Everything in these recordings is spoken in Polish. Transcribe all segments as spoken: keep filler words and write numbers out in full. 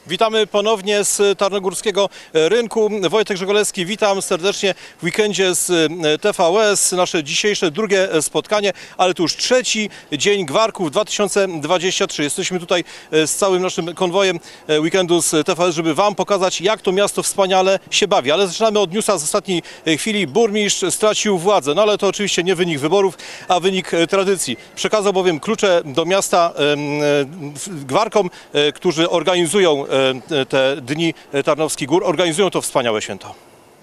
Witamy ponownie z Tarnogórskiego Rynku. Wojtek Żegolewski, witam serdecznie w weekendzie z T V S. Nasze dzisiejsze drugie spotkanie, ale to już trzeci dzień Gwarków dwa tysiące dwudziesty trzeci. Jesteśmy tutaj z całym naszym konwojem weekendu z T V S, żeby Wam pokazać, jak to miasto wspaniale się bawi. Ale zaczynamy od newsa z ostatniej chwili. Burmistrz stracił władzę, no ale to oczywiście nie wynik wyborów, a wynik tradycji. Przekazał bowiem klucze do miasta Gwarkom, którzy organizują te dni Tarnowskich Gór, organizują to wspaniałe święto.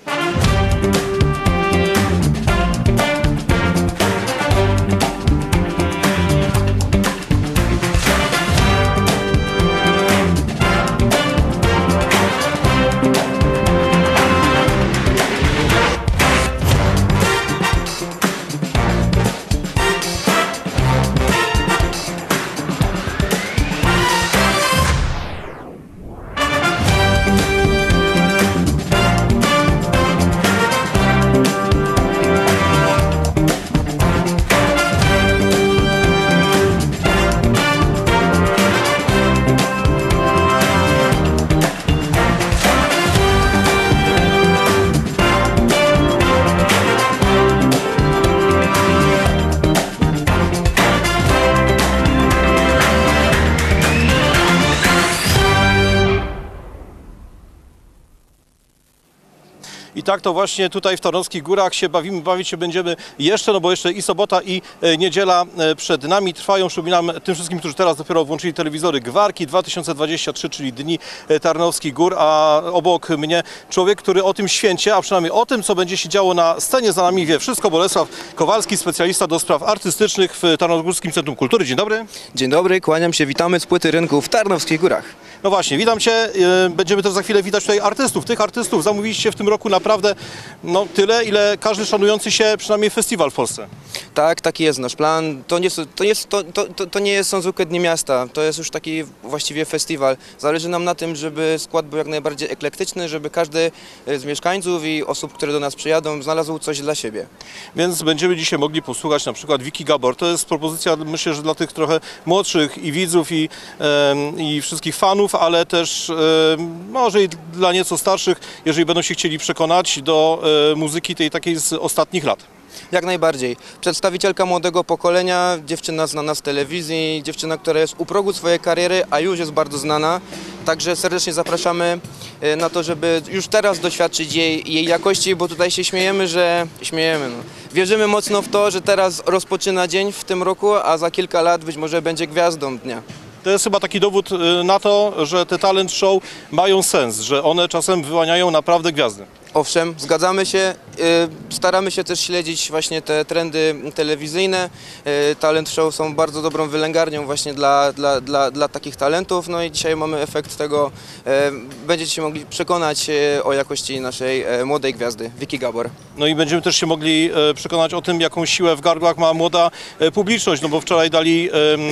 I tak to właśnie tutaj w Tarnowskich Górach się bawimy, bawić się będziemy jeszcze, no bo jeszcze i sobota, i niedziela przed nami trwają. Przypominam tym wszystkim, którzy teraz dopiero włączyli telewizory, Gwarki dwa tysiące dwudziesty trzeci, czyli Dni Tarnowskich Gór, a obok mnie człowiek, który o tym święcie, a przynajmniej o tym, co będzie się działo na scenie za nami, wie wszystko. Bolesław Kowalski, specjalista do spraw artystycznych w Tarnogórskim Centrum Kultury. Dzień dobry. Dzień dobry, kłaniam się, witamy z płyty rynku w Tarnowskich Górach. No właśnie, witam Cię. Będziemy też za chwilę witać tutaj artystów. Tych artystów zamówiliście w tym roku naprawdę no, tyle, ile każdy szanujący się przynajmniej festiwal w Polsce. Tak, taki jest nasz plan. To nie, to jest, to, to, to nie są zwykłe dni miasta, to jest już taki właściwie festiwal. Zależy nam na tym, żeby skład był jak najbardziej eklektyczny, żeby każdy z mieszkańców i osób, które do nas przyjadą, znalazł coś dla siebie. Więc będziemy dzisiaj mogli posłuchać na przykład Wiki Gabor. To jest propozycja, myślę, że dla tych trochę młodszych i widzów, i, e, i wszystkich fanów, ale też e, może i dla nieco starszych, jeżeli będą się chcieli przekonać do e, muzyki tej takiej z ostatnich lat. Jak najbardziej. Przedstawicielka młodego pokolenia, dziewczyna znana z telewizji, dziewczyna, która jest u progu swojej kariery, a już jest bardzo znana. Także serdecznie zapraszamy na to, żeby już teraz doświadczyć jej, jej jakości, bo tutaj się śmiejemy, że śmiejemy. No. Wierzymy mocno w to, że teraz rozpoczyna dzień w tym roku, a za kilka lat być może będzie gwiazdą dnia. To jest chyba taki dowód na to, że te talent show mają sens, że one czasem wyłaniają naprawdę gwiazdy. Owszem, zgadzamy się, staramy się też śledzić właśnie te trendy telewizyjne. Talent show są bardzo dobrą wylęgarnią właśnie dla, dla, dla, dla takich talentów, no i dzisiaj mamy efekt tego, będziecie się mogli przekonać o jakości naszej młodej gwiazdy, Wiki Gabor. No i będziemy też się mogli przekonać o tym, jaką siłę w gardłach ma młoda publiczność, no bo wczoraj dali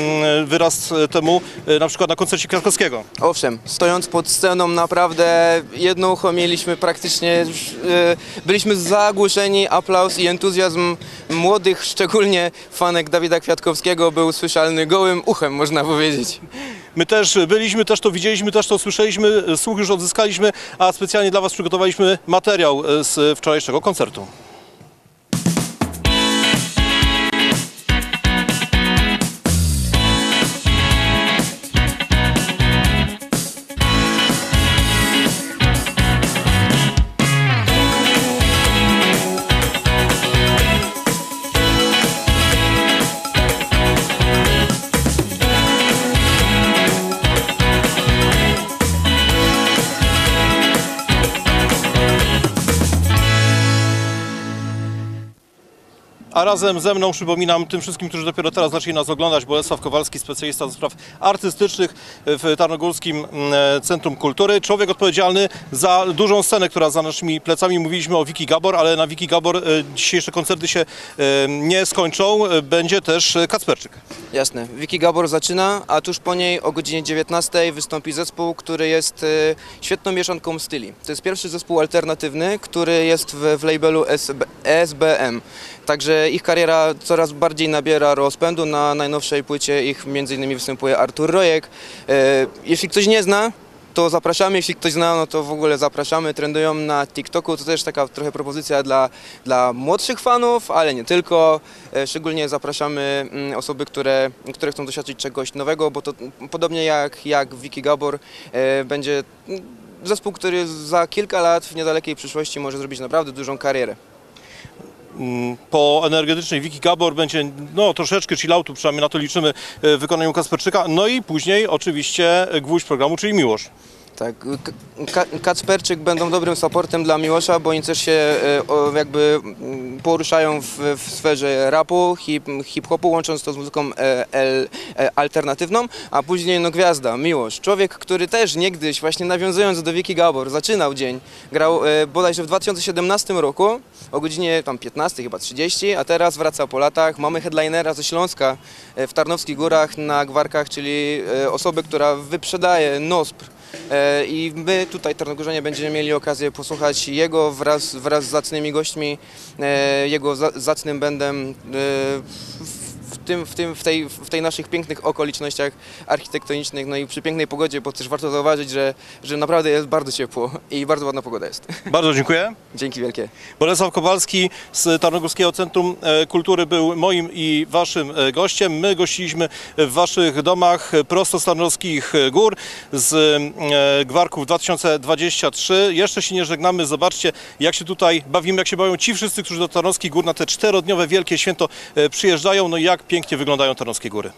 wyraz temu na przykład na koncercie Kwiatkowskiego. Owszem, stojąc pod sceną naprawdę jedno ucho mieliśmy praktycznie, byliśmy zagłuszeni, aplauz i entuzjazm młodych, szczególnie fanek Dawida Kwiatkowskiego był słyszalny gołym uchem, można powiedzieć. My też byliśmy, też to widzieliśmy, też to słyszeliśmy, słuch już odzyskaliśmy, a specjalnie dla Was przygotowaliśmy materiał z wczorajszego koncertu. A razem ze mną, przypominam tym wszystkim, którzy dopiero teraz zaczęli nas oglądać, Bolesław Kowalski, specjalista do spraw artystycznych w Tarnogórskim Centrum Kultury. Człowiek odpowiedzialny za dużą scenę, która za naszymi plecami. Mówiliśmy o Wiki Gabor, ale na Wiki Gabor dzisiejsze koncerty się nie skończą. Będzie też Kacperczyk. Jasne. Wiki Gabor zaczyna, a tuż po niej o godzinie dziewiętnastej wystąpi zespół, który jest świetną mieszanką styli. To jest pierwszy zespół alternatywny, który jest w, w labelu S B M. Także ich kariera coraz bardziej nabiera rozpędu. Na najnowszej płycie ich między innymi występuje Artur Rojek. Jeśli ktoś nie zna, to zapraszamy, jeśli ktoś zna, no to w ogóle zapraszamy, trendują na TikToku, to też taka trochę propozycja dla, dla młodszych fanów, ale nie tylko, e, szczególnie zapraszamy mm, osoby, które, które chcą doświadczyć czegoś nowego, bo to mm, podobnie jak, jak Wiki Gabor e, będzie mm, zespół, który za kilka lat w niedalekiej przyszłości może zrobić naprawdę dużą karierę. Po energetycznej Wiki Gabor będzie no, troszeczkę chilloutu, przynajmniej na to liczymy, w wykonaniu Kasperczyka, no i później oczywiście gwóźdź programu, czyli Miłosz. Tak, Ka Kacperczyk będą dobrym supportem dla Miłosza, bo oni też się e, o, jakby mm, poruszają w, w sferze rapu, hip, hip-hopu, łącząc to z muzyką e, el, e, alternatywną, a później no gwiazda, Miłosz. Człowiek, który też niegdyś, właśnie nawiązując do Wiki Gabor, zaczynał dzień, grał e, bodajże w dwa tysiące siedemnastym roku o godzinie tam piętnastej, chyba trzydzieści, a teraz wraca po latach. Mamy headlinera ze Śląska e, w Tarnowskich Górach na Gwarkach, czyli e, osobę, która wyprzedaje Nospr. I my tutaj, Tarnogorzanie, będziemy mieli okazję posłuchać jego wraz, wraz z zacnymi gośćmi, jego zacnym bandem w, tym, w, tym, w, tej, w tej naszych pięknych okolicznościach architektonicznych, no i przy pięknej pogodzie, bo też warto zauważyć, że, że naprawdę jest bardzo ciepło i bardzo ładna pogoda jest. Bardzo dziękuję. Dzięki wielkie. Bolesław Kowalski z Tarnogórskiego Centrum Kultury był moim i waszym gościem. My gościliśmy w waszych domach prosto z Tarnowskich Gór, z Gwarków dwa tysiące dwudziestego trzeciego. Jeszcze się nie żegnamy. Zobaczcie, jak się tutaj bawimy, jak się bawią ci wszyscy, którzy do Tarnowskich Gór na te czterodniowe wielkie święto przyjeżdżają. No i jak pięknie wyglądają Tarnowskie Góry.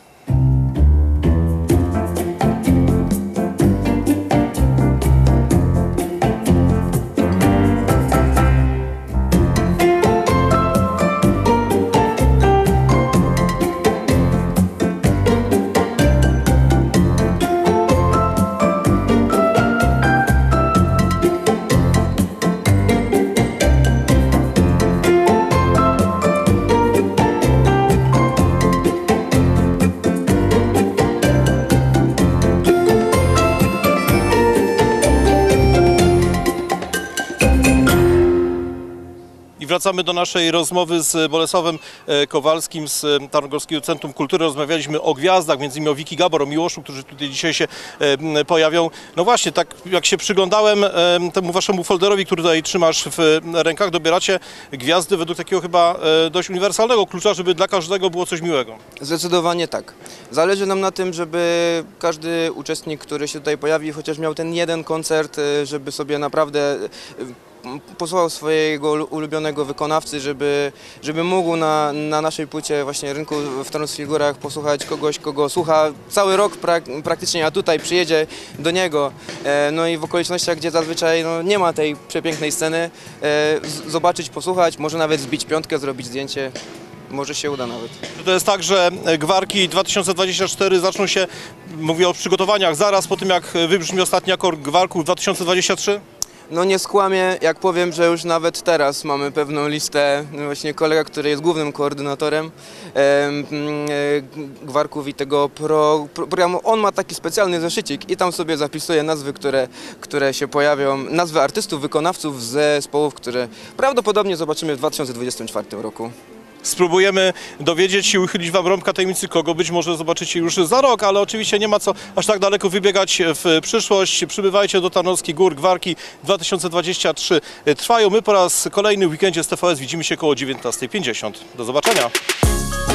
Wracamy do naszej rozmowy z Bolesławem Kowalskim z Tarnogórskiego Centrum Kultury. Rozmawialiśmy o gwiazdach, między innymi o Wiki Gabor, o Miłoszu, którzy tutaj dzisiaj się pojawią. No właśnie, tak jak się przyglądałem temu waszemu folderowi, który tutaj trzymasz w rękach, dobieracie gwiazdy według takiego chyba dość uniwersalnego klucza, żeby dla każdego było coś miłego. Zdecydowanie tak. Zależy nam na tym, żeby każdy uczestnik, który się tutaj pojawi, chociaż miał ten jeden koncert, żeby sobie naprawdę posłuchał swojego ulubionego wykonawcy, żeby, żeby mógł na, na naszej płycie właśnie Rynku w Tarnowskich Górach posłuchać kogoś, kogo słucha cały rok prak praktycznie, a tutaj przyjedzie do niego. E, no i w okolicznościach, gdzie zazwyczaj no, nie ma tej przepięknej sceny, e, zobaczyć, posłuchać, może nawet zbić piątkę, zrobić zdjęcie. Może się uda nawet. To jest tak, że Gwarki dwa tysiące dwudziesty czwarty zaczną się, mówię o przygotowaniach, zaraz po tym, jak wybrzmi ostatni akord Gwarków dwa tysiące dwudziesty trzeci? No nie skłamię, jak powiem, że już nawet teraz mamy pewną listę, właśnie kolega, który jest głównym koordynatorem e, e, Gwarków i tego pro, pro, programu, on ma taki specjalny zeszycik i tam sobie zapisuje nazwy, które, które się pojawią, nazwy artystów, wykonawców, zespołów, które prawdopodobnie zobaczymy w dwa tysiące dwudziestym czwartym roku. Spróbujemy dowiedzieć się, uchylić wam rąbka tajemnicy, kogo być może zobaczycie już za rok, ale oczywiście nie ma co aż tak daleko wybiegać w przyszłość. Przybywajcie do Tarnowskich Gór, Gwarki dwa tysiące dwudziesty trzeci trwają. My po raz kolejny w weekendzie z T V S widzimy się koło dziewiętnastej pięćdziesiąt. Do zobaczenia.